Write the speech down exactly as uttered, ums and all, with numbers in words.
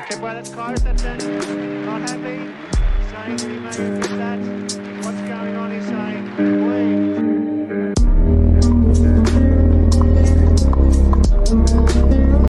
Okay, well, that's cars that then not happy. Sorry, we might repeat that.